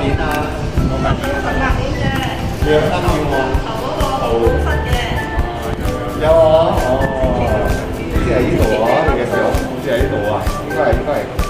年啊？我明年。 18年啫。 你有3秒喎。 頭嗰個冇分嘅。 有啊，哦，好似係呢度啊，你嘅相，好似係呢度啊，應該係。